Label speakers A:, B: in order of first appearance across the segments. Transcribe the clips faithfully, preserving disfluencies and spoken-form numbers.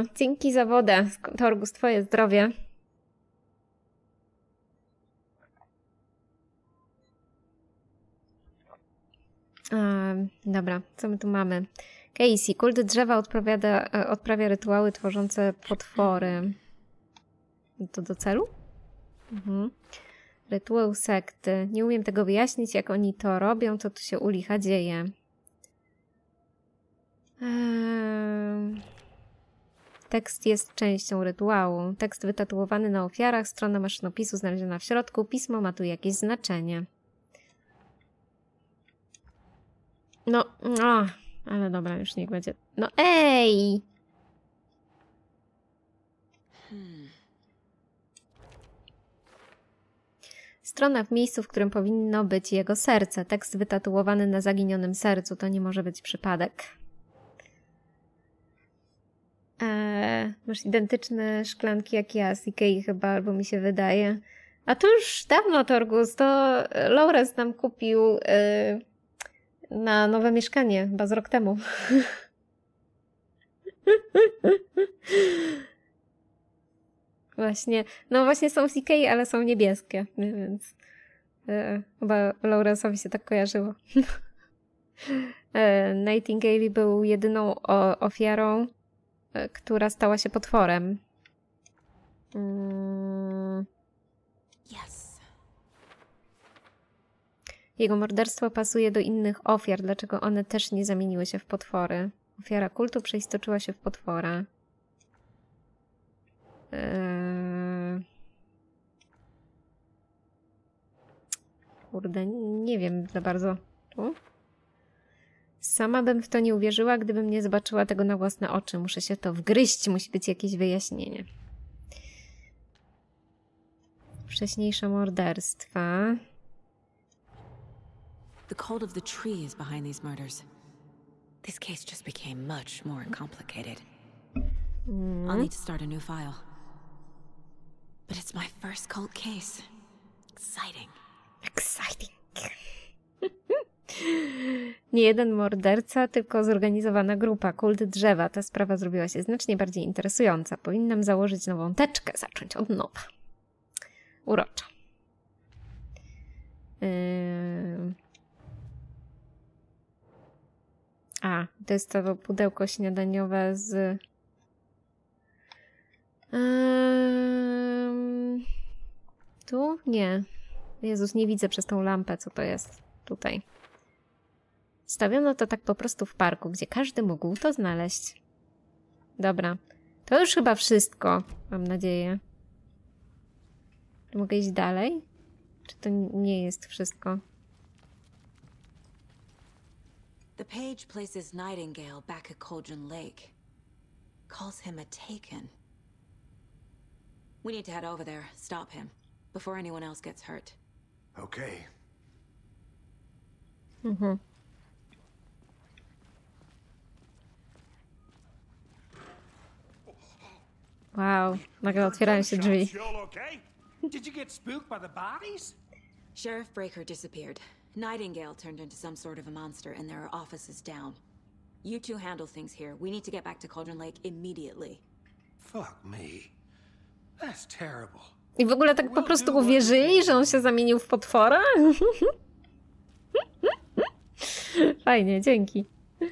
A: No, dzięki za wodę. Torgus, twoje zdrowie. Um, dobra, co my tu mamy? Casey, kult drzewa odprawia, odprawia rytuały tworzące potwory. To do celu? Mhm. Rytuał sekty. Nie umiem tego wyjaśnić, jak oni to robią, co tu się u licha dzieje. Eee... Tekst jest częścią rytuału. Tekst wytatuowany na ofiarach, strona maszynopisu znaleziona w środku. Pismo ma tu jakieś znaczenie. No, no, ale dobra, już niech będzie. No ej! Hmm. Strona w miejscu, w którym powinno być jego serce. Tekst wytatuowany na zaginionym sercu. To nie może być przypadek. Eee, masz identyczne szklanki jak ja z Ikei chyba, albo mi się wydaje. A to już dawno, Torgus. To Lawrence nam kupił yy, na nowe mieszkanie, chyba z rok temu. Właśnie. No właśnie są z Ikei, ale są niebieskie, więc yy, chyba Lawrence'owi się tak kojarzyło. yy, Nightingale był jedyną o, ofiarą, która stała się potworem. Mm. Yes. Jego morderstwo pasuje do innych ofiar. Dlaczego one też nie zamieniły się w potwory? Ofiara kultu przeistoczyła się w potwora. Eee... Kurde, nie wiem za bardzo. Tu? Sama bym w to nie uwierzyła, gdybym nie zobaczyła tego na własne oczy. Muszę się to wgryźć, musi być jakieś wyjaśnienie. Wcześniejsze morderstwa.
B: The cult of the tree is behind these murders. This case just became much more complicated. Mm. I'll need to start a new file. But it's my first cult case. Exciting.
A: Exciting. Nie jeden morderca, tylko zorganizowana grupa. Kult drzewa. Ta sprawa zrobiła się znacznie bardziej interesująca. Powinnam założyć nową teczkę, zacząć od nowa. Urocza. Yy... A, to jest to pudełko śniadaniowe z... Yy... Tu? Nie. Jezus, nie widzę przez tą lampę, co to jest tutaj. Stawiono to tak po prostu w parku, gdzie każdy mógł to znaleźć. Dobra. To już chyba wszystko, mam nadzieję. Czy mogę iść dalej? Czy to nie jest wszystko?
B: The page places Nightingale back at Cauldron Lake. Calls him a Taken. We need to head over there, stop him, before anyone else gets hurt.
C: Okay.
A: Mhm. Wow, nagle otwierają się drzwi.
D: Did you get spooked by the bodies?
B: Sheriff Breaker disappeared. Nightingale turned into some sort of a monster and there are offices down. You two handle things here. We need to get back to Cauldron Lake immediately.
D: Fuck me. That's terrible.
A: I w ogóle tak po prostu uwierzyli, że on się zamienił w potwora? Fajnie, dzięki.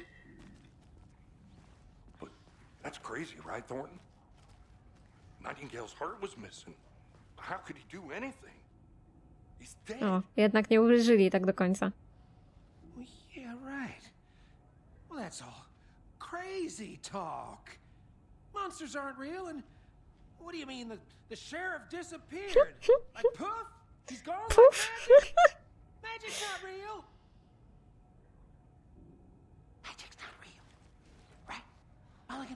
C: That's crazy, right, Thornton? Nightingale's heart was missing. How could he do anything? He's dead.
A: O, jednak nie uwierzyli tak do końca.
D: Well, yeah, right. Well, that's all crazy talk. Monsters aren't real, and what do you mean the the sheriff disappeared? Like poof? He's gone like magic? Magic's not real. Magic's not real. Right? Mulligan?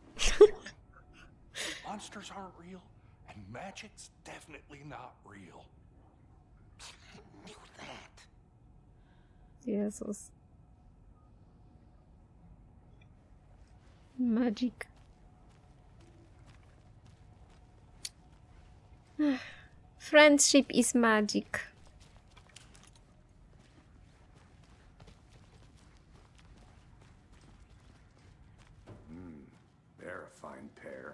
C: Monsters aren't real, and magic's definitely not real.
D: I knew that.
A: Jezus. Magic. Friendship is magic.
C: Mm, they're a
E: fine pair.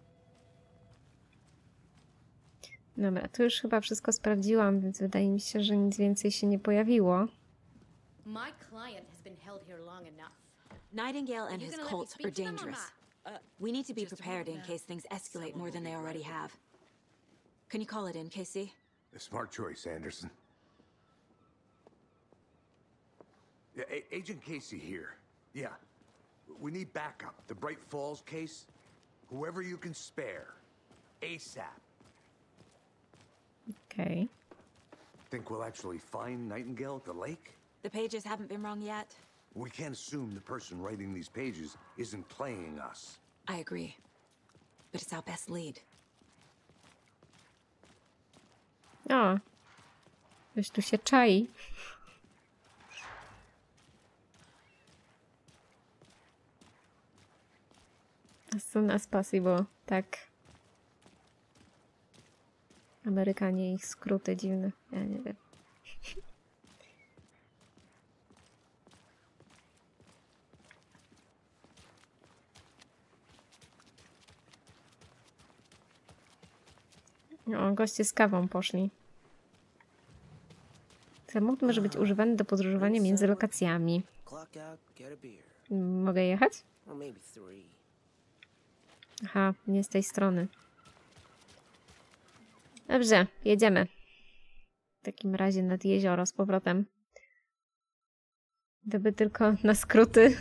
A: Dobra, tu już chyba wszystko sprawdziłam, więc wydaje mi się, że nic więcej się nie pojawiło.
F: My client has been held here long enough.
B: Nightingale and
F: you
B: his
F: gonna let me
B: cult
F: speak
B: are
F: to them or
B: dangerous.
F: not?
B: We need to be
F: Just a
B: prepared in
F: moment.
B: case things escalate
F: Someone
B: more than
F: will
B: they
F: be
B: already
F: ready.
B: have. Can you call it in, Casey?
E: A smart choice, Anderson. Yeah, A- Agent Casey here. Yeah. We need backup. The Bright Falls case. Whoever you can spare. ASAP.
A: Okej.
E: Think we'll actually find Nightingale at the lake?
B: The pages haven't been wrong yet.
E: We can't assume the person writing these pages isn't playing us.
B: I agree. But it's our best lead.
A: O, ktoś tu się czai. As soon as possible, tak. Amerykanie, ich skróty dziwne. Ja nie wiem. O, goście z kawą poszli. Samochód może być używany do podróżowania między lokacjami. Mogę jechać? Aha, nie z tej strony. Dobrze, jedziemy. W takim razie nad jezioro z powrotem. Gdyby tylko na skróty.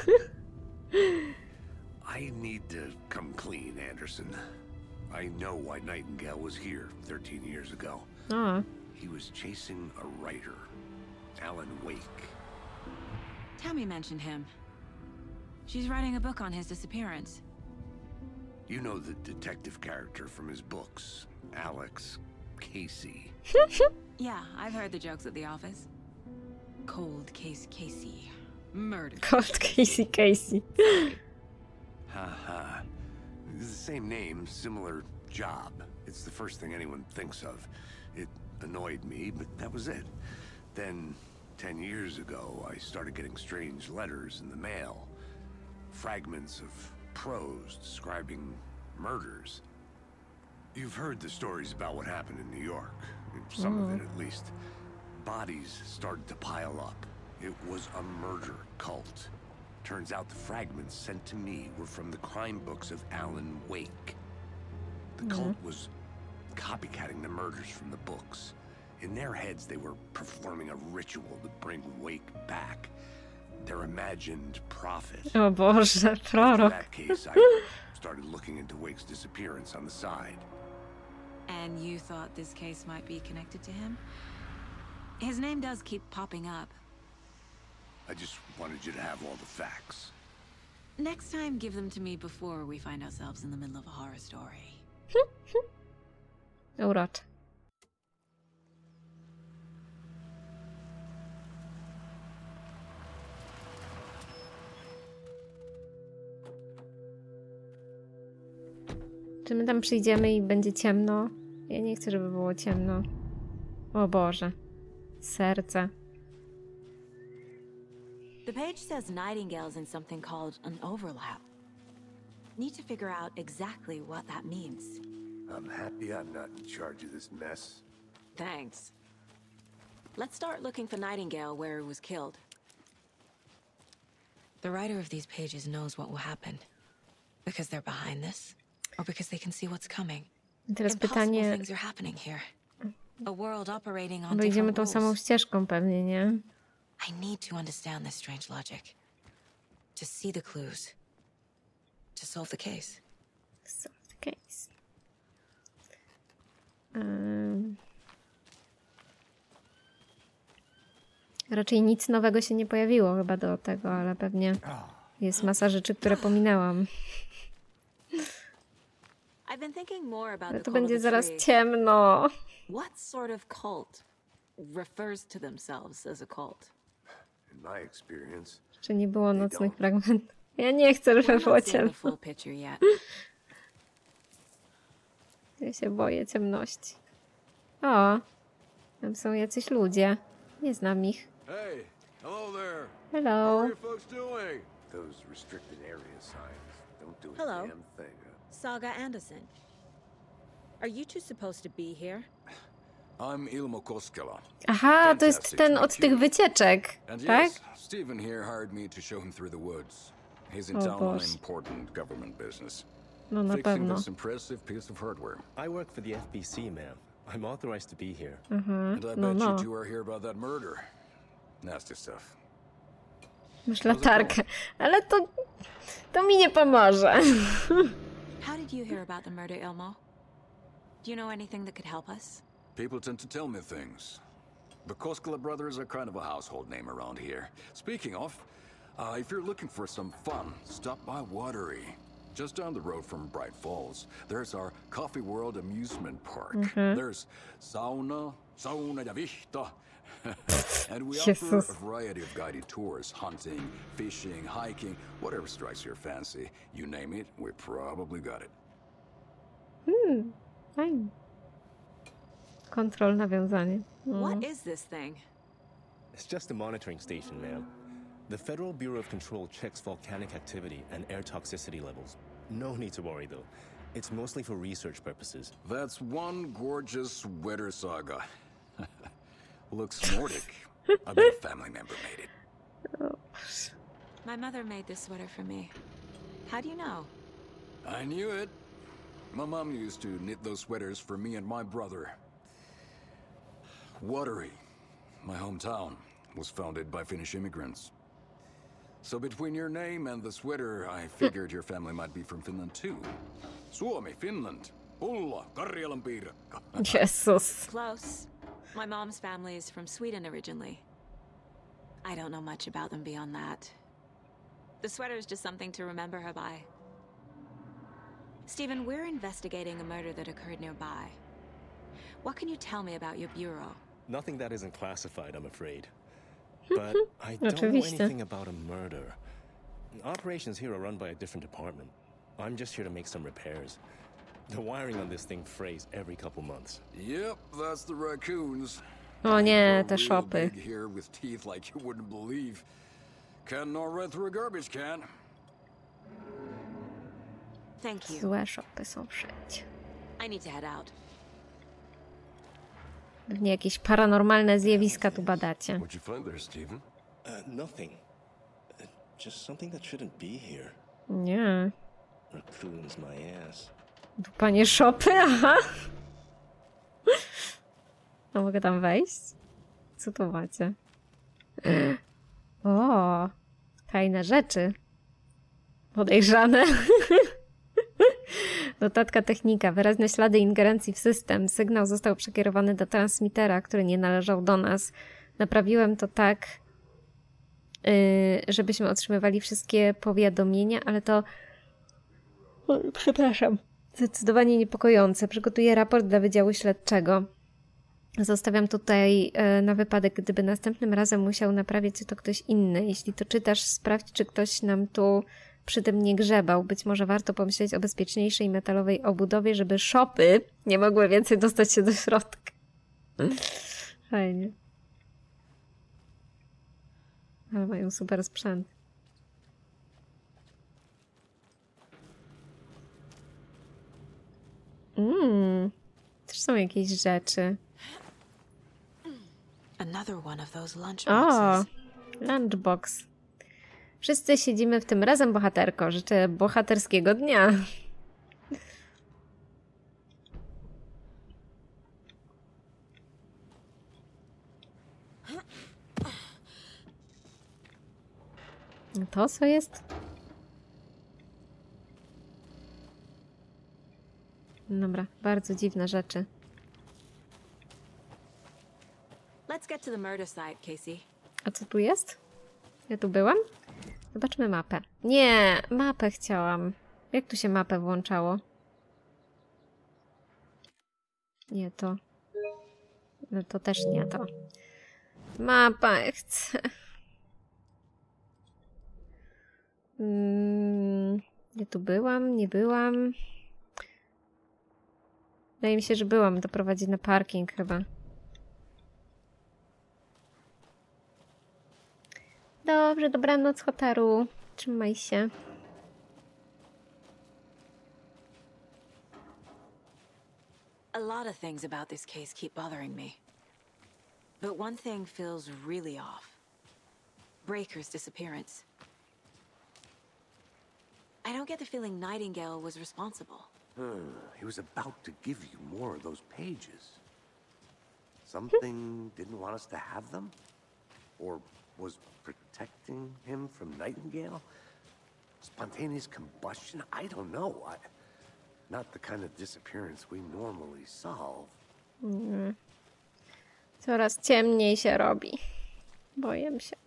C: I need to come clean, Anderson. I know why Nightingale was here thirteen years ago.
A: O,
C: He was chasing a writer, Alan Wake.
B: Tammy mentioned him. She's writing a book on his disappearance.
C: You know the detective character from his books, Alex Casey.
B: Yeah, I've heard the jokes at the office. Cold Case Casey. Murder.
A: Cold Casey Casey.
C: Ha ha. It's the same name, similar job. It's the first thing anyone thinks of. It annoyed me, but that was it. Then, ten years ago, I started getting strange letters in the mail. Fragments of prose describing murders. You've heard the stories about what happened in New York. Some of it, at least. Bodies started to pile up. It was a murder cult. Turns out the fragments sent to me were from the crime books of Alan Wake. The cult was copycatting the murders from the books. In their heads, they were performing a ritual to bring Wake back. Their imagined prophet.
A: O Boże,
C: In
A: prorok.
C: that case, I started looking into Wake's disappearance on the side.
B: And you thought this case might be connected to him? His name does keep popping up.
C: I just wanted you to have all the facts.
B: Next time, give them to me before we find ourselves in the middle of a horror story.
A: Urocze. Czy my tam przyjdziemy i będzie ciemno? Ja nie chcę, żeby było ciemno. O Boże. Serce.
B: The page says Nightingale's in something called an overlap. Need to figure out exactly what that means.
E: I'm happy I'm not in charge of this mess.
B: Thanks. Let's start looking for Nightingale where he was killed. The writer of these pages knows what will happen. Because they're behind this, or because they can see what's coming.
A: I teraz
B: Impossible
A: pytanie,
B: things are happening here. A world operating on
A: bo idziemy
B: different
A: tą
B: rules.
A: samą ścieżką pewnie, nie?
B: I need to understand this strange logic. To see the clues. To solve the case.
A: Solve the case. Um. Raczej nic nowego się nie pojawiło chyba do tego, ale pewnie jest masa rzeczy, które pominęłam.
B: I've been thinking more about
A: Ale
B: the
A: to
B: cult of
A: będzie
B: the
A: zaraz
B: tree.
A: ciemno.
B: What sort of cult refers to themselves as a cult?
E: In my experience,
A: Czy nie było nocnych fragmentów? Ja nie chcę, żeby
B: We're
A: było
B: not seeing
A: ciemno.
B: the full picture yet.
A: Ja się boję ciemności. O, tam są jacyś ludzie. Nie znam ich.
G: Hey, hello there. How
A: Hello.
G: are you folks doing?
E: those restricted area signs,
C: Don't do a
B: Hello.
C: damn thing.
B: Saga Anderson. Are you two supposed to be here?
E: I'm Ilmo Koskela.
A: Aha, to jest
E: Fantastic
A: ten
E: to
A: od
E: meet
A: tych
E: you.
A: wycieczek,
E: And
A: tak?
E: yes, Stephen here hired me to show him through the woods. He's in
A: Oh,
E: town on
A: gosh.
E: important government business.
A: No na
E: Fixing
A: pewno.
E: this impressive piece of hardware.
G: I work for the F B C, ma'am. I'm authorized to be here.
A: Mhm,
E: And I
A: no
E: bet
A: no.
E: you two are here about that murder. Nasty stuff.
A: Masz latarkę, ale to, to mi nie pomoże.
B: How did you hear about the murder, Ilmo? Do you know anything that could help us?
E: People tend to tell me things. The Koskela brothers are kind of a household name around here. Speaking of, uh, if you're looking for some fun, stop by Watery. Just down the road from Bright Falls, there's our Coffee World amusement park. There's sauna, sauna ja vihta. And we offer
A: Jesus.
E: a variety of guided tours, hunting, fishing, hiking, whatever strikes your fancy. You name it, we probably got it.
A: Hmm, fajnie. Kontrol, nawiązanie. Mm.
B: What is this thing?
G: It's just a monitoring station, ma'am. The Federal Bureau of Control checks volcanic activity and air toxicity levels. No need to worry, though. It's mostly for research purposes.
E: That's one gorgeous sweater saga. Looks Nordic. I bet a family member made it.
B: My mother made this sweater for me. How do you know?
E: I knew it. My mom used to knit those sweaters for me and my brother. Watery, my hometown, was founded by Finnish immigrants. So between your name and the sweater, I figured your family might be from Finland too. Suomi, Finland. Pulla, Karjalan piirakka.
A: Jezus.
B: Close. My mom's family is from Sweden originally. I don't know much about them beyond that. The sweater is just something to remember her by. Stephen, we're investigating a murder that occurred nearby. What can you tell me about your bureau?
G: Nothing that isn't classified, I'm afraid. But I don't know
A: Oczywiście.
G: anything about a murder. Operations here are run by a different department. I'm just here to make some repairs. The wiring on this thing frays every couple months.
E: Yep, that's the raccoons.
A: O nie,
E: They're
A: te
E: real
A: szopy.
E: big here with teeth like you wouldn't believe. Can't nor run through a garbage can.
B: Thank you.
A: Złe szopy są wszędzie.
B: I need to head out.
A: Pewnie jakieś paranormalne zjawiska tu badacie.
C: What'd you find there, Stephen?
G: Uh, nothing. Uh, just something that shouldn't be here.
A: Nie.
G: Raccoons my ass.
A: Panie szopy, aha. A mogę tam wejść? Co tu macie? O, tajne rzeczy. Podejrzane. Notatka technika. Wyraźne ślady ingerencji w system. Sygnał został przekierowany do transmitera, który nie należał do nas. Naprawiłem to tak, yy, żebyśmy otrzymywali wszystkie powiadomienia, ale to... O, przepraszam. Zdecydowanie niepokojące. Przygotuję raport dla Wydziału Śledczego. Zostawiam tutaj e, na wypadek, gdyby następnym razem musiał naprawić to ktoś inny. Jeśli to czytasz, sprawdź, czy ktoś nam tu przy tym nie grzebał. Być może warto pomyśleć o bezpieczniejszej metalowej obudowie, żeby szopy nie mogły więcej dostać się do środka. Fajnie. Ale mają super sprzęt. Mmm, też są jakieś rzeczy.
B: Another one of those lunch
A: O,
B: boxes.
A: lunchbox. Wszyscy siedzimy w tym razem, bohaterko. Życzę bohaterskiego dnia. To co jest? Dobra, bardzo dziwne rzeczy.
B: Let's get to the murder site, Casey.
A: A co tu jest? Ja tu byłam? Zobaczmy mapę. Nie, mapę chciałam. Jak tu się mapę włączało? Nie to. No to też nie to. Mapa chcę. Mm, ja tu byłam, nie byłam. Wydaje mi się, że byłam. To prowadzi na parking chyba. Dobrze, dobranoc, Hotaru. Trzymaj się.
B: lot of things about this case keep bothering me. But one thing feels really off. Breaker's disappearance. I don't get the feeling Nightingale was responsible.
C: Hmm, he was about to give you more of those pages. Something didn't want us to have them? Or was protecting him from Nightingale? Spontaneous combustion? I don't know. I, not the kind of disappearance we normally solve.
A: Mm. Coraz ciemniej się robi. Boję się.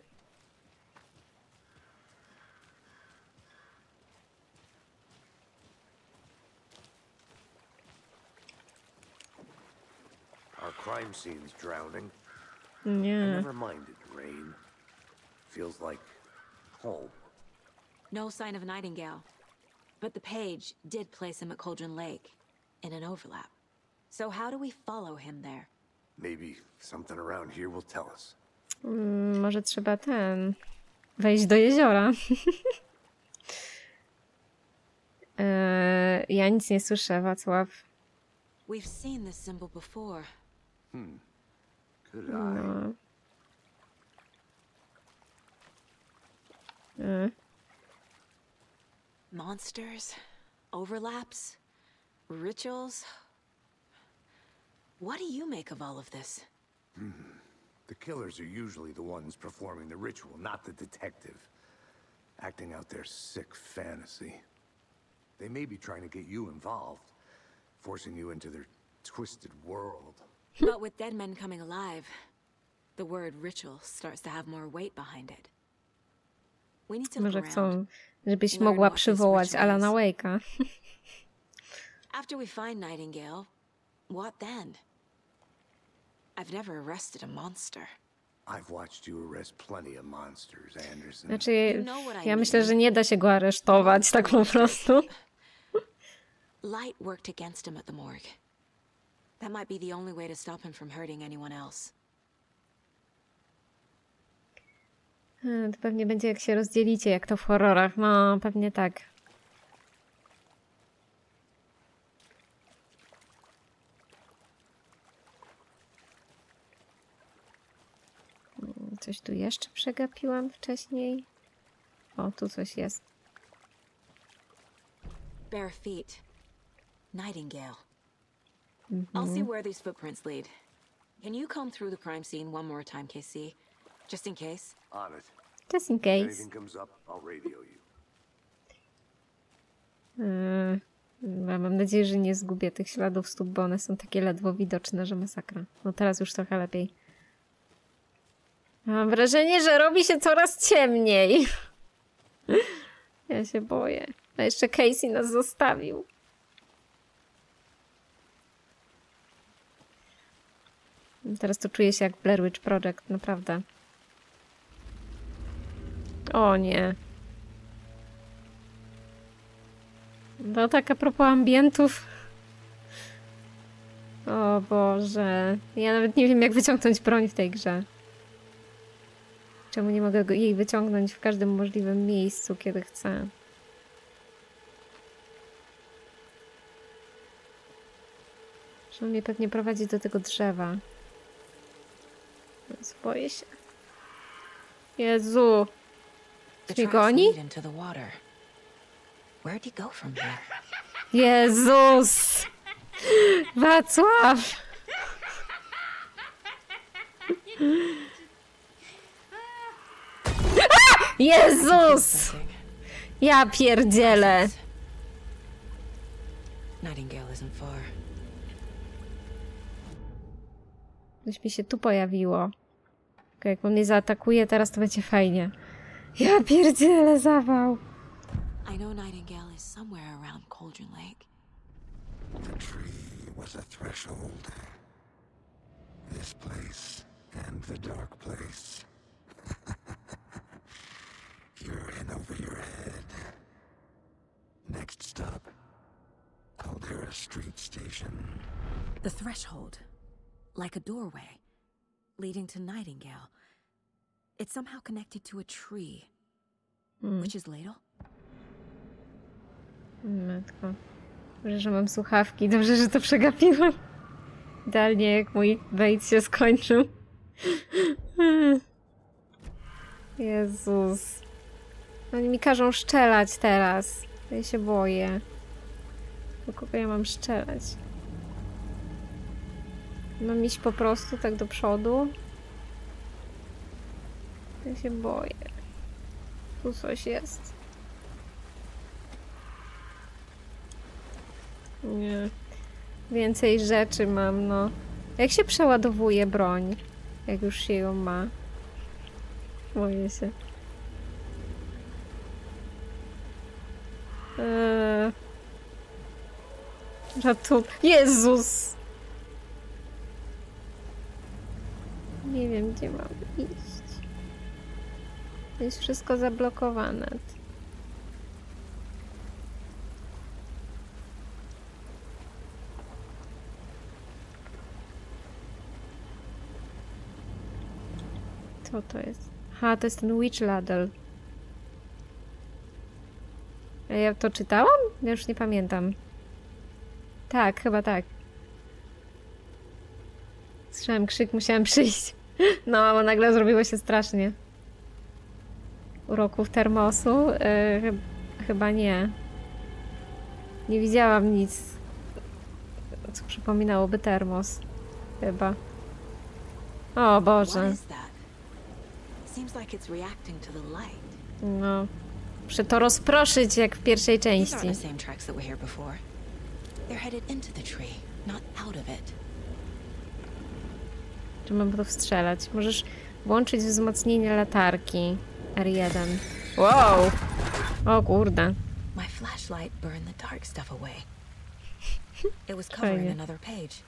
C: Our crime scene's drowning. I
A: Nie.
C: never minded rain. Feels like home.
B: No sign of Nightingale. But the page did place him at Cauldron Lake, in an overlap. So how do we follow him there?
C: Maybe something around here will tell us.
A: Mm, może trzeba ten... wejść do jeziora. eee, ja nic nie słyszę, Wacław.
B: We've seen this symbol before.
C: Hmm. Could I?
A: No. E.
B: Monsters? Overlaps? Rituals? What do you make of all of this?
C: Hmm. The killers are usually the ones performing the ritual, not the detective. Acting out their sick fantasy. They may be trying to get you involved, forcing you into their twisted world.
B: But with dead men coming alive, the word ritual starts to have more weight behind it. We need to look
A: Może
B: around.
A: chcą, żebyś mogła przywołać Alana Wake'a.
B: After we find Nightingale, what then? I've never arrested a monster.
C: I've watched you arrest plenty of monsters, Anderson.
A: Znaczy, ja myślę, że nie da się go aresztować tak po prostu.
B: Light worked against him at the morgue. That might be the only way to stop him from hurting anyone else.
A: To pewnie będzie jak się rozdzielicie, jak to w horrorach. No, pewnie tak. Coś tu jeszcze przegapiłam wcześniej. O, tu coś jest.
B: Bare feet. Nightingale.
A: Mm-hmm.
B: I'll see where these footprints lead. Can you comb through the crime scene one more time, K C? Just in case?
C: On it.
A: Just in
C: If
A: case.
C: anything comes up, I'll radio you.
A: Yy, mam nadzieję, że nie zgubię tych śladów stóp, bo one są takie ledwo widoczne, że masakra. No teraz już trochę lepiej. Mam wrażenie, że robi się coraz ciemniej. Ja się boję. A jeszcze Casey nas zostawił. Teraz to czuję się jak Blair Witch Project, naprawdę. O nie. No tak a propos ambientów. O Boże. Ja nawet nie wiem, jak wyciągnąć broń w tej grze. Czemu nie mogę go, jej wyciągnąć w każdym możliwym miejscu, kiedy chcę? Że on mnie pewnie prowadzi do tego drzewa. Więc boję się. Jezu! Mnie goni? Jezus! Wacław! Jezus! Ja pierdzielę!
B: Nightingale isn't far.
A: Coś mi się tu pojawiło. Tylko jak on mnie zaatakuje, teraz to będzie fajnie. Ja pierdzielę, zawał.
B: I know Nightingale is somewhere around Cauldron Lake.
H: The tree was a threshold. This place and the dark place. You're in over your head. Next stop, Caldera Street Station.
B: The threshold. Like a doorway. Leading to Nightingale. It's somehow connected to a tree.
A: Hmm.
B: Which is Ladle?
A: Matko. Dobrze, że mam słuchawki. Dobrze, że to przegapiłam. Idealnie jak mój bait się skończył. Jezus. Oni mi każą szczelać teraz. Ja się boję. Do kogo ja mam strzelać? Mam iść po prostu tak do przodu? Ja się boję. Tu coś jest. Nie. Więcej rzeczy mam, no. Jak się przeładowuje broń? Jak już się ją ma? Boję się. Eee... Ratu... Jezus! Nie wiem, gdzie mam iść. Jest wszystko zablokowane. Co to jest? Aha, to jest ten Witch Ladle. A ja to czytałam? Ja już nie pamiętam. Tak, chyba tak. Słyszałem krzyk, musiałam przyjść. No, bo nagle zrobiło się strasznie. Uroków termosu? Yy, chyba nie. Nie widziałam nic, co przypominałoby termos. Chyba. O Boże. No. Muszę to rozproszyć jak w pierwszej części. Czy mam to wstrzelać? Możesz włączyć wzmocnienie latarki. R jeden. Wow! O kurde.
B: My flashlight burned the dark stuff away. It was covering another page.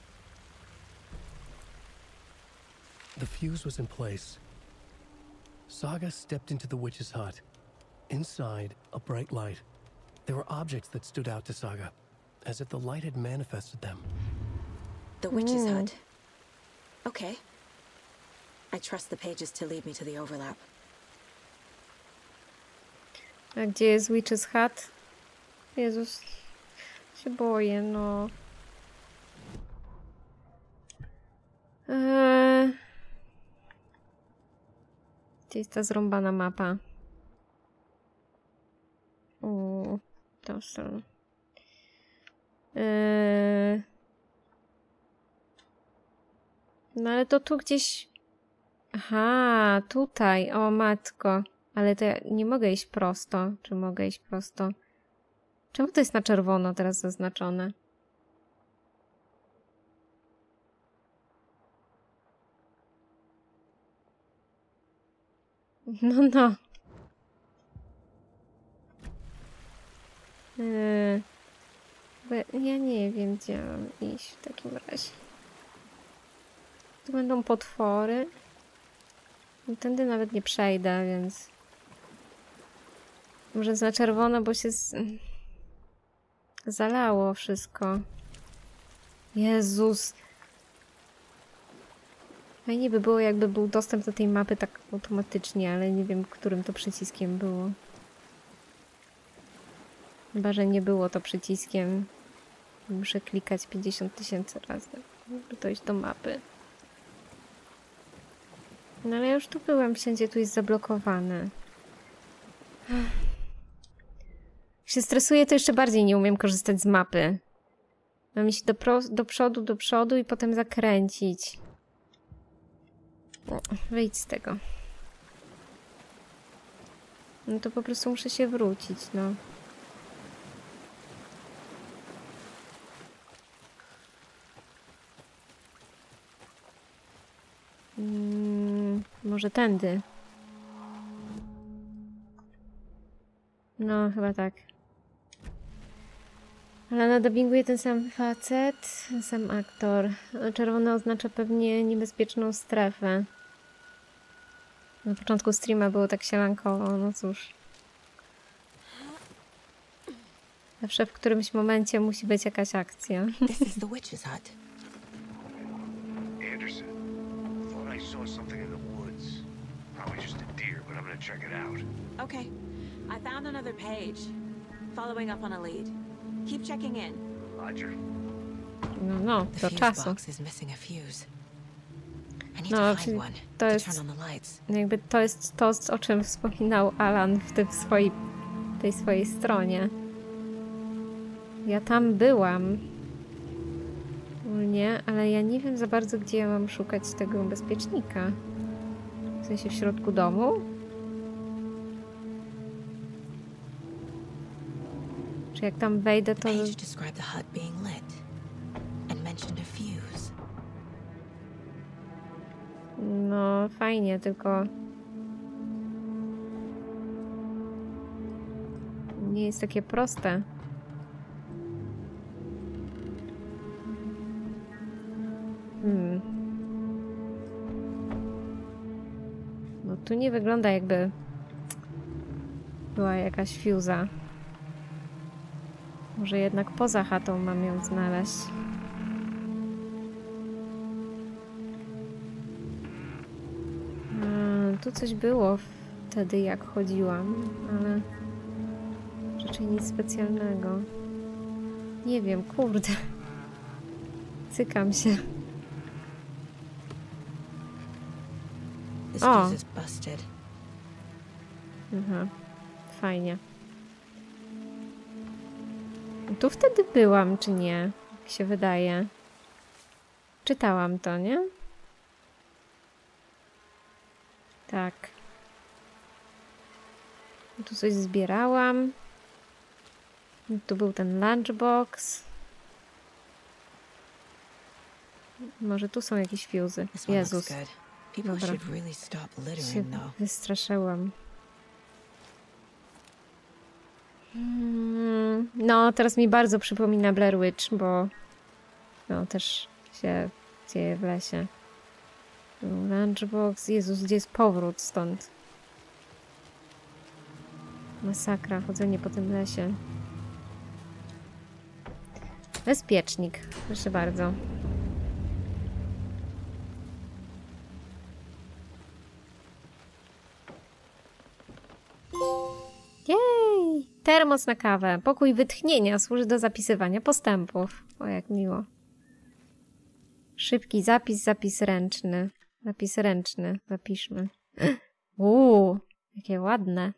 I: The fuse was in place. Saga stepped into the witch's hut. Inside, a bright light. There were objects that stood out to Saga, as if the light had manifested them.
B: The witch's mm. hut. Okay. I trust the pages to lead me to the overlap.
A: A gdzie jest Witch's Hut? Jezus, się boję, no. Eee... Gdzie jest ta zrąbana mapa? O, to są. Eee... No ale to tu gdzieś... Aha, tutaj, o matko. Ale to ja nie mogę iść prosto. Czy mogę iść prosto? Czemu to jest na czerwono teraz zaznaczone? No, no. Eee, bo ja nie wiem, gdzie mam iść w takim razie. Tu będą potwory. No, tędy nawet nie przejdę, więc... Może jest na czerwono, bo się z... zalało wszystko. Jezus. Fajnie by było, jakby był dostęp do tej mapy tak automatycznie, ale nie wiem, którym to przyciskiem było. Chyba, że nie było to przyciskiem. Muszę klikać pięćdziesiąt tysięcy razy, żeby dojść do mapy. No ale ja już tu byłam, wszędzie tu jest zablokowane. Jak się stresuję, to jeszcze bardziej nie umiem korzystać z mapy. Mam iść do, pro, do przodu, do przodu i potem zakręcić. Wyjdź z tego. No to po prostu muszę się wrócić, no. Hmm, może tędy. No, chyba tak. Ale nadabinguje ten sam facet, ten sam aktor. Czerwone oznacza pewnie niebezpieczną strefę. Na początku streama było tak sielankowo, no cóż. Zawsze w którymś momencie musi być jakaś akcja.
B: This is the witch's hut.
C: Anderson, thought I saw something in the woods. Probably just a deer, but I'm gonna check it out.
B: Okay. I found another page. Following up on a lead. Keep checking in.
C: Roger.
A: No, no, do czasu. No, czyli to jest jakby to jest to, o czym wspominał Alan w tym swojej, tej swojej stronie. Ja tam byłam. Nie, ale ja nie wiem za bardzo, gdzie ja mam szukać tego bezpiecznika. W sensie w środku domu? Czy jak tam wejdę, to... No, fajnie, tylko... Nie jest takie proste. Hmm. No tu nie wygląda, jakby była jakaś fiuza. Może jednak poza chatą mam ją znaleźć. A, tu coś było wtedy, jak chodziłam, ale raczej nic specjalnego. Nie wiem, kurde. Cykam się. O! Aha, fajnie. Tu wtedy byłam, czy nie? Jak się wydaje. Czytałam to, nie? Tak. Tu coś zbierałam. Tu był ten lunchbox. Może tu są jakieś fiuzy. Jezus. Dobra. Się wystraszyłam. Hmm. No, teraz mi bardzo przypomina Blair Witch, bo no, też się dzieje w lesie. Lunchbox. Jezus, gdzie jest powrót stąd? Masakra, chodzenie po tym lesie. Bezpiecznik, proszę bardzo. Jej! Termos na kawę. Pokój wytchnienia służy do zapisywania postępów. O, jak miło. Szybki zapis, zapis ręczny. Zapis ręczny. Zapiszmy. Uuu, jakie ładne.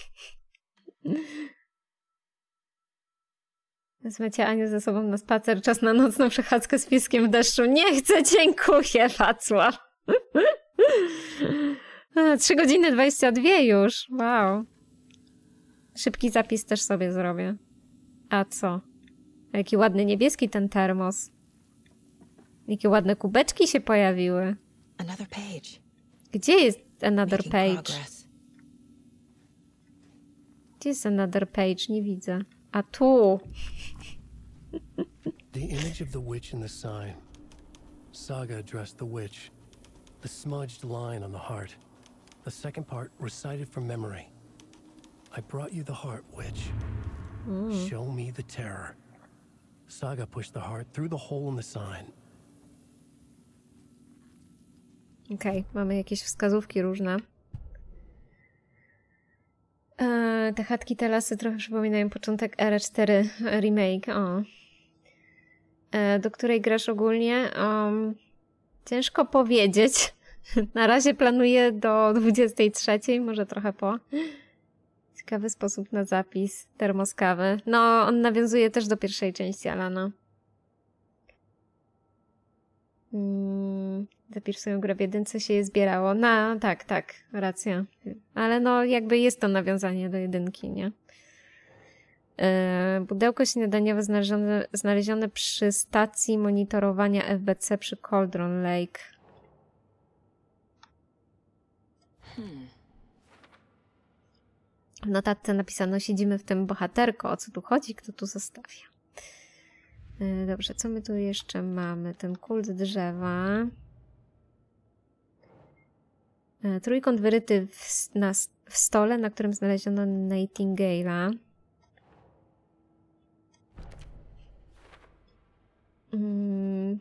A: Wezmecie Anię ze sobą na spacer. Czas na nocną przechadzkę z pieskiem w deszczu. Nie chcę, dziękuję, Wacław. trzy godziny dwadzieścia dwie już. Wow. Szybki zapis też sobie zrobię. A co? Jaki ładny niebieski ten termos. Jakie ładne kubeczki się pojawiły. Gdzie jest another page? Gdzie jest another page? Nie widzę. A tu.
I: The image of the witch in the sign. Saga addressed the witch. The smudged line on the heart. The second part recited from memory. I brought you the heart, witch. Mm. Show me the terror. Saga pushed the heart through the hole in the sign.
A: Okej, okay, mamy jakieś wskazówki różne. Eee, te chatki, te lasy trochę przypominają początek R cztery remake. O. Eee, do której grasz ogólnie? Um, ciężko powiedzieć. Na razie planuję do dwudziestej trzeciej, może trochę po. Ciekawy sposób na zapis. Termos kawy. No, on nawiązuje też do pierwszej części Alana. Hmm, za pierwszą grę w jedynce się je zbierało. No, tak, tak, racja. Ale no, jakby jest to nawiązanie do jedynki, nie? Yy, pudełko śniadaniowe znalezione, znalezione przy stacji monitorowania F B C przy Cauldron Lake. Hmm. W notatce napisano: siedzimy w tym bohaterko. O co tu chodzi? Kto tu zostawia? Yy, dobrze, co my tu jeszcze mamy? Ten kult drzewa. Yy, trójkąt wyryty w, na, w stole, na którym znaleziono Nightingale'a. Yy.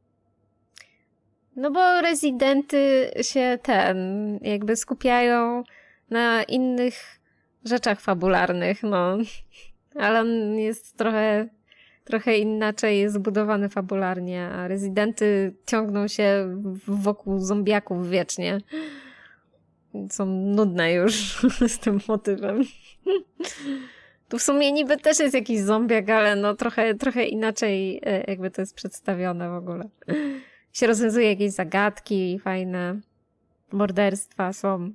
A: No bo rezydenty się ten jakby skupiają na innych rzeczach fabularnych, no. Ale on jest trochę trochę inaczej jest zbudowany fabularnie, a rezydenty ciągną się wokół zombiaków wiecznie. Są nudne już z tym motywem. Tu w sumie niby też jest jakiś zombiak, ale no trochę, trochę inaczej jakby to jest przedstawione w ogóle. Się rozwiązuje jakieś zagadki fajne, morderstwa są.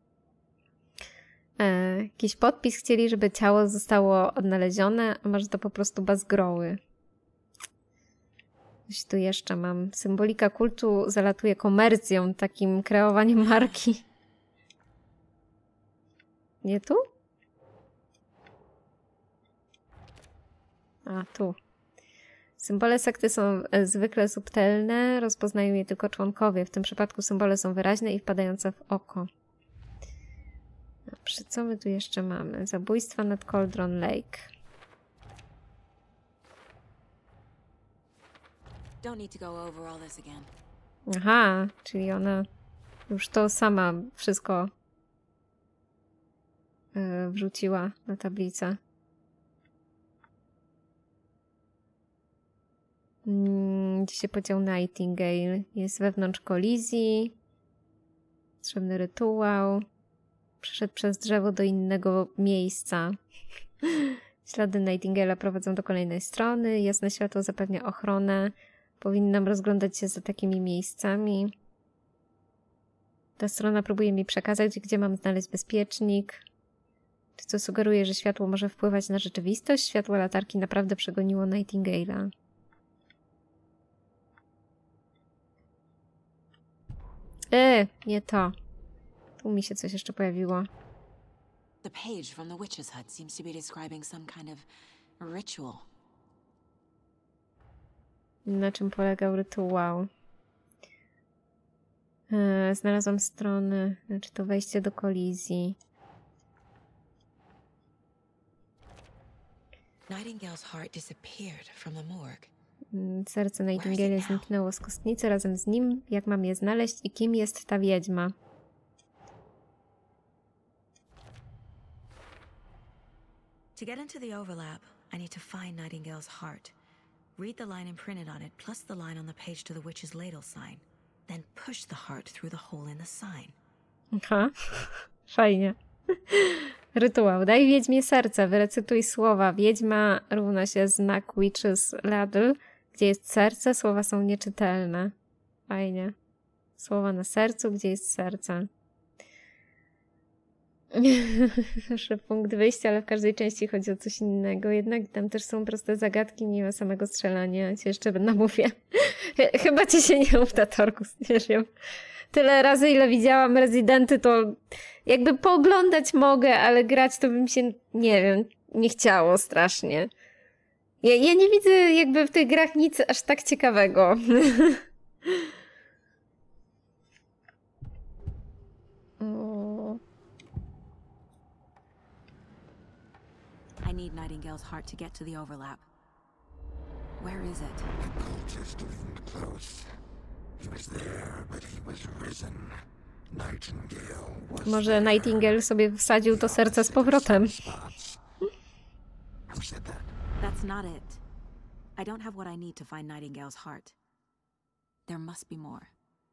A: E, jakiś podpis chcieli, żeby ciało zostało odnalezione, a może to po prostu bazgroły. Coś tu jeszcze mam. Symbolika kultu zalatuje komercją, takim kreowaniem marki. Nie tu? A, tu. Symbole sekty są zwykle subtelne, rozpoznają je tylko członkowie. W tym przypadku symbole są wyraźne i wpadające w oko. Dobrze, co my tu jeszcze mamy? Zabójstwa nad Cauldron Lake. Aha, czyli ona już to sama wszystko yy, wrzuciła na tablicę. Hmm, gdzie się podział Nightingale? Jest wewnątrz kolizji. Potrzebny rytuał. Przeszedł przez drzewo do innego miejsca. Ślady Nightingale'a prowadzą do kolejnej strony. Jasne światło zapewnia ochronę. Powinnam rozglądać się za takimi miejscami. Ta strona próbuje mi przekazać, gdzie mam znaleźć bezpiecznik. Czy co sugeruje, że światło może wpływać na rzeczywistość? Światło latarki naprawdę przegoniło Nightingale'a. E, nie to. Tu mi się coś jeszcze pojawiło.
B: The page from the witch's hut seems to be describing some kind of ritual.
A: Na czym polegał rytuał? E, znalazłam stronę, znaczy to wejście do kolizji.
B: Nightingale's heart disappeared from the morgue.
A: Serce Nightingale zniknęło z kostnicy razem z nim. Jak mam je znaleźć i kim jest ta wiedźma?
B: To get into the overlap, I need to find Nightingale's heart. Read the line imprinted on it, plus the line on the page to the witch's ladle sign. Then push the heart through the hole in the sign.
A: Aha, fajnie. Rytuał. Daj wiedźmie serce, wyrecytuj słowa. Wiedźma równa się znak witch's ladle. Gdzie jest serce, słowa są nieczytelne. Fajnie. Słowa na sercu, gdzie jest serce. Nasz punkt wyjścia, ale w każdej części chodzi o coś innego. Jednak tam też są proste zagadki, nie ma samego strzelania. Ci jeszcze namówię. Chyba ci się nie uda, Torgus, nie wiem. Tyle razy, ile widziałam Rezydenty, to jakby pooglądać mogę, ale grać to bym się, nie wiem, nie chciało strasznie. Ja, ja nie widzę jakby w tych grach nic aż tak ciekawego. O.
B: I need Nightingale's heart to get to the overlap. Where is it?
H: The cultist leaned close. He was there, but he was risen. Nightingale was
A: Może Nightingale sobie wsadził to serce z powrotem.
H: Who said that?
B: That's not it. I don't have what I need to find Nightingale's heart. There must be more.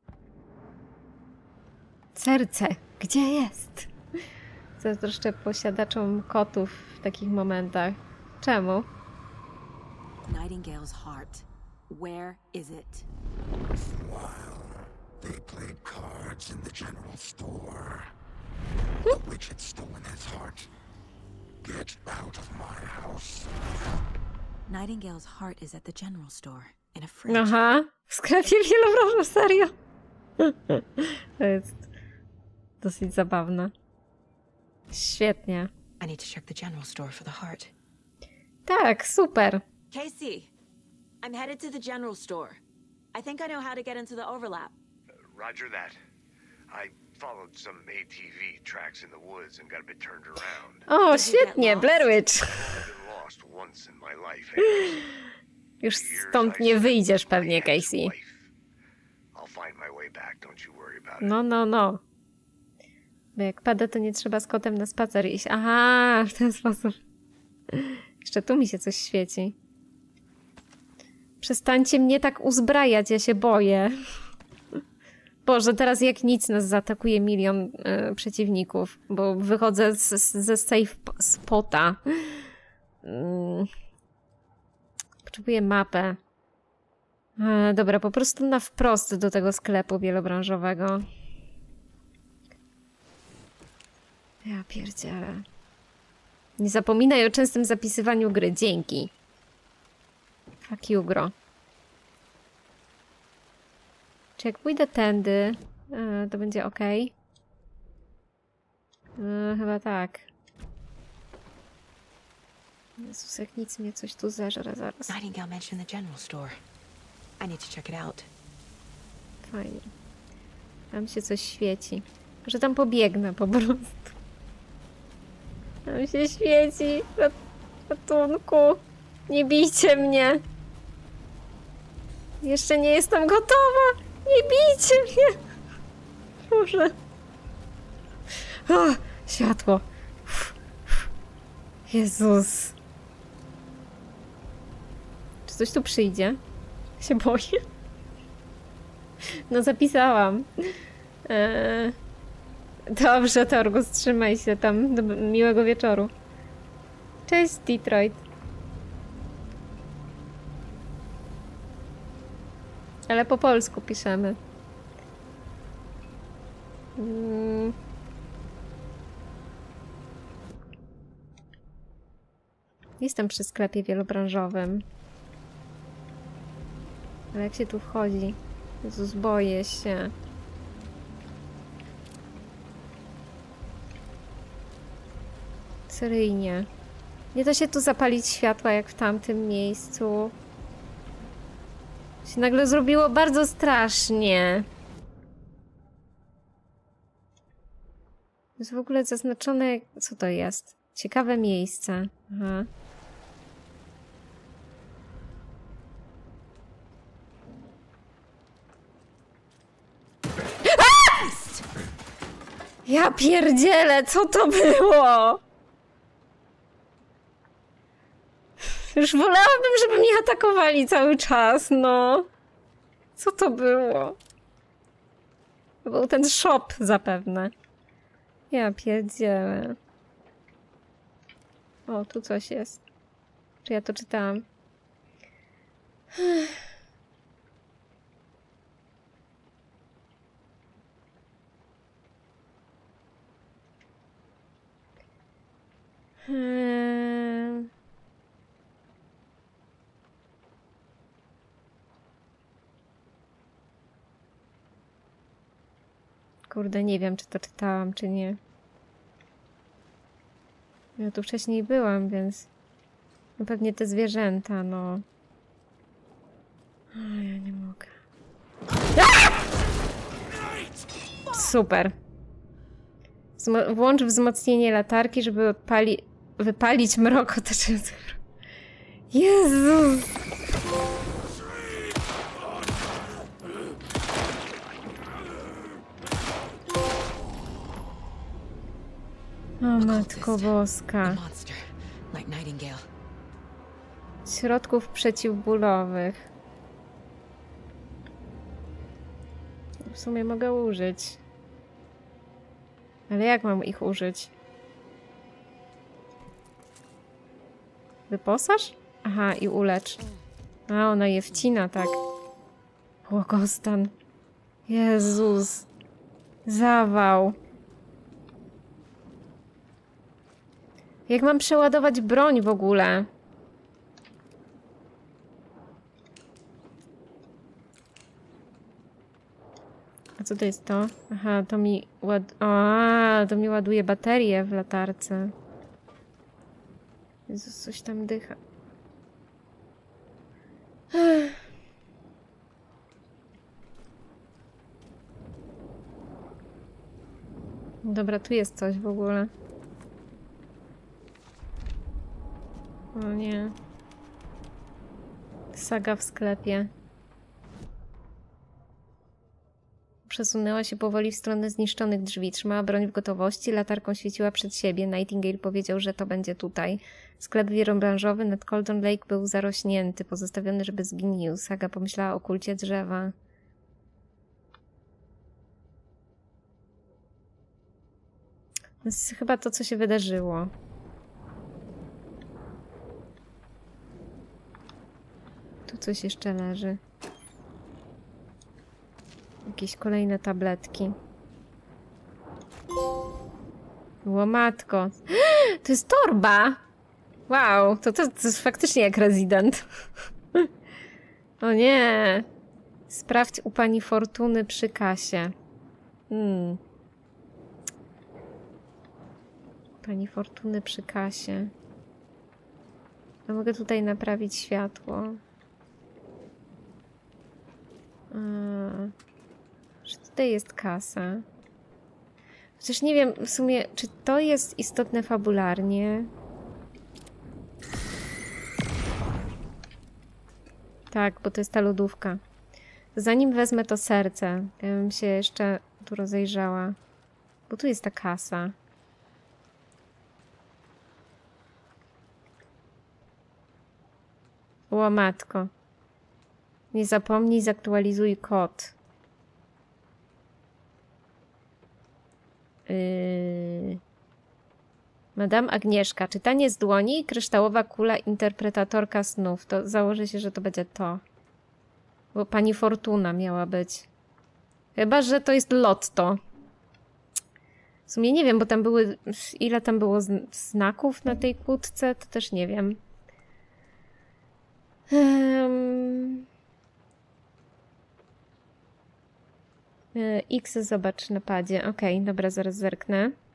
A: Serce. Gdzie jest? Zazdroszczę posiadaczom kotów w takich momentach. Czemu?
B: Nightingale's heart. Where is it?
H: While they played cards in the general store, the witch had stolen his heart. Get out of my house.
B: Nightingale's heart is at the general store, in a fridge.
A: Aha, w sklepie wielowrożu, serio. To jest dosyć zabawne. Świetnie.
B: I need to check the general store for the heart.
A: Tak, super.
B: Casey, I'm headed to the general store. I think I know how to get into the overlap.
C: Uh, roger that. I followed some A T V tracks in the woods and got a bit turned around.
A: O, świetnie, Blair Witch.
C: I've been lost once in my life, Anderson.
A: Już stąd nie wyjdziesz pewnie, Casey.
C: I'll find my way back, don't you worry about it.
A: No, no, no. Bo jak pada, to nie trzeba z kotem na spacer iść. Aha, w ten sposób. Jeszcze tu mi się coś świeci. Przestańcie mnie tak uzbrajać, ja się boję. Boże, teraz jak nic nas zaatakuje milion y, przeciwników, bo wychodzę z, z, ze safe spota. Mm. Potrzebuję mapę. E, dobra, po prostu na wprost do tego sklepu wielobranżowego. Ja pierdzielę. Nie zapominaj o częstym zapisywaniu gry. Dzięki. Fuck you, gro. Czy jak pójdę tędy, e, to będzie ok? E, chyba tak. Jezus, jak nic mnie coś tu zeżre zaraz.
B: Nightingale mentioned the general store. I need to check it out.
A: Fajnie. Tam się coś świeci. Że tam pobiegnę po prostu. Tam się świeci. Rat ratunku. Nie bijcie mnie. Jeszcze nie jestem gotowa. Nie bijcie mnie. Boże. O, światło. Jezus. Czy coś tu przyjdzie? Się boję. No zapisałam. Eee... Dobrze, Torgus, trzymaj się tam. Do miłego wieczoru. Cześć, Detroit. Ale po polsku piszemy. Hmm. Jestem przy sklepie wielobranżowym. Ale jak się tu wchodzi? Jezus, boję się. Seryjnie. Nie da się tu zapalić światła jak w tamtym miejscu. Się nagle zrobiło bardzo strasznie. Jest w ogóle zaznaczone... Co to jest? Ciekawe miejsce. Aha. Ja pierdzielę, co to było? Już wolałabym, żeby mnie atakowali cały czas, no. Co to było? To był ten shop zapewne. Ja pierdzielę. O, tu coś jest. Czy ja to czytałam? Hmm. Kurde, nie wiem, czy to czytałam, czy nie. Ja tu wcześniej byłam, więc... No pewnie te zwierzęta, no... O, ja nie mogę. A! Super. Wzmo- włącz wzmocnienie latarki, żeby pali- wypalić mrok otaczający. Jezus! O, Matko Boska. Środków przeciwbólowych. W sumie mogę użyć. Ale jak mam ich użyć? Wyposaż? Aha, i ulecz. A, ona je wcina, tak. Błogostan. Jezus. Zawał. Jak mam przeładować broń w ogóle? A co to jest to? Aha, to mi ład... A, to mi ładuje baterię w latarce. Jezus, coś tam dycha. Ech. Dobra, tu jest coś w ogóle. O nie. Saga w sklepie. przesunęła się powoli w stronę zniszczonych drzwi. Trzymała broń w gotowości, latarką świeciła przed siebie. Nightingale powiedział, że to będzie tutaj. Sklep wielobranżowy nad Coldon Lake był zarośnięty, pozostawiony, żeby zgnił. Saga pomyślała o kulcie drzewa. To jest chyba to, co się wydarzyło. Tu coś jeszcze leży. Jakieś kolejne tabletki. Łomatko. To jest torba! Wow, to, to, to jest faktycznie jak Resident. O nie! Sprawdź u pani Fortuny przy kasie. Hmm. Pani Fortuny przy kasie. Ja mogę tutaj naprawić światło. Czy tutaj jest kasa? Chociaż nie wiem w sumie, czy to jest istotne fabularnie. Tak, bo to jest ta lodówka. Zanim wezmę to serce, ja bym się jeszcze tu rozejrzała. Bo tu jest ta kasa. O matko. Nie zapomnij, zaktualizuj kod. Yy... Madame Agnieszka. Czytanie z dłoni, kryształowa kula, interpretatorka snów. To założę się, że to będzie to. Bo pani Fortuna miała być. Chyba, że to jest lotto. W sumie nie wiem, bo tam były... Ile tam było znaków na tej kłódce, to też nie wiem. Um... X zobacz na padzie. Okej, okay, dobra, zaraz zerknę.